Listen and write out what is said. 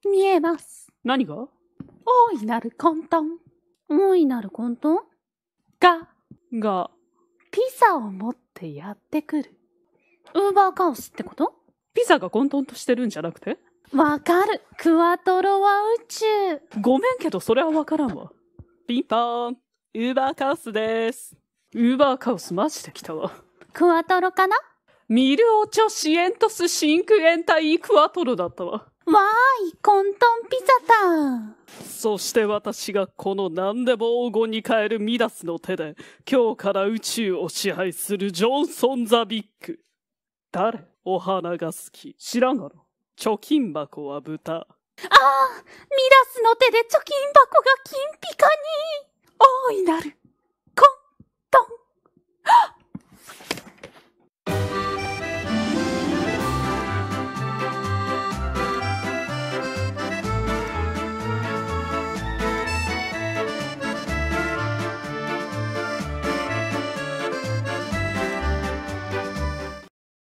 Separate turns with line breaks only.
見えます。
何が？
大いなる混沌。大いなる混沌が、ピザを持ってやってくる。ウーバーカオスってこと？
ピザが混沌としてるんじゃなくて？
わかる。クワトロは宇宙。
ごめんけどそれはわからんわ。ピンポーン。ウーバーカオスです。ウーバーカオスマジで来たわ。
クワトロかな？
ミルオチョシエントスシンクエンタイクワトロだったわ。
わーい、混沌ピザだ。
そして私がこの何でも黄金に変えるミダスの手で今日から宇宙を支配するジョンソン・ザ・ビッグ。誰？お花が好き。知らんがろ。貯金箱は豚。
ああ、ミダスの手で貯金箱が金ピカに。大いなる